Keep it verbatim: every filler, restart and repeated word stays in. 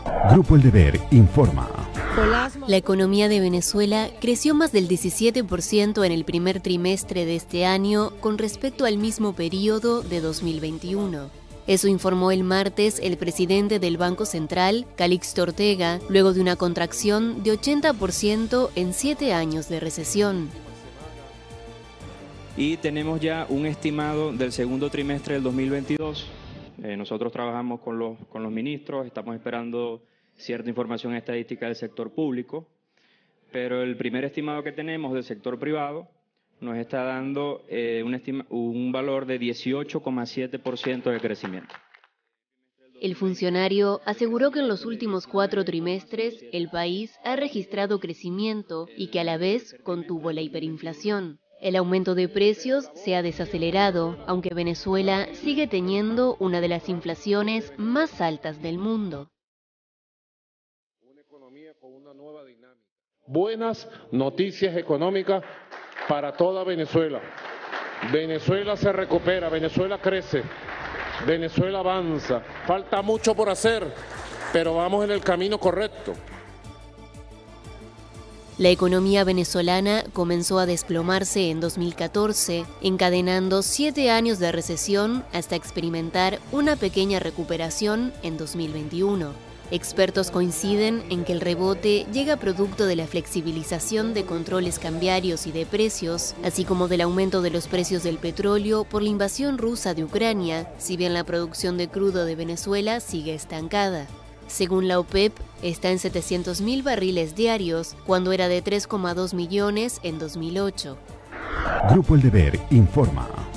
Grupo El Deber informa. La economía de Venezuela creció más del diecisiete por ciento en el primer trimestre de este año con respecto al mismo periodo de dos mil veintiuno. Eso informó el martes el presidente del Banco Central, Calixto Ortega, luego de una contracción de ochenta por ciento en siete años de recesión. Y tenemos ya un estimado del segundo trimestre del dos mil veintidós. Eh, nosotros trabajamos con los, con los ministros, estamos esperando cierta información estadística del sector público, pero el primer estimado que tenemos del sector privado nos está dando eh, un, estima, un valor de dieciocho coma siete por ciento de crecimiento. El funcionario aseguró que en los últimos cuatro trimestres el país ha registrado crecimiento y que a la vez contuvo la hiperinflación. El aumento de precios se ha desacelerado, aunque Venezuela sigue teniendo una de las inflaciones más altas del mundo. Una economía con una nueva dinámica. Buenas noticias económicas para toda Venezuela. Venezuela se recupera, Venezuela crece, Venezuela avanza. Falta mucho por hacer, pero vamos en el camino correcto. La economía venezolana comenzó a desplomarse en dos mil catorce, encadenando siete años de recesión hasta experimentar una pequeña recuperación en dos mil veintiuno. Expertos coinciden en que el rebote llega producto de la flexibilización de controles cambiarios y de precios, así como del aumento de los precios del petróleo por la invasión rusa de Ucrania, si bien la producción de crudo de Venezuela sigue estancada. Según la OPEP, está en setecientos mil barriles diarios, cuando era de tres coma dos millones en dos mil ocho. Grupo El Deber informa.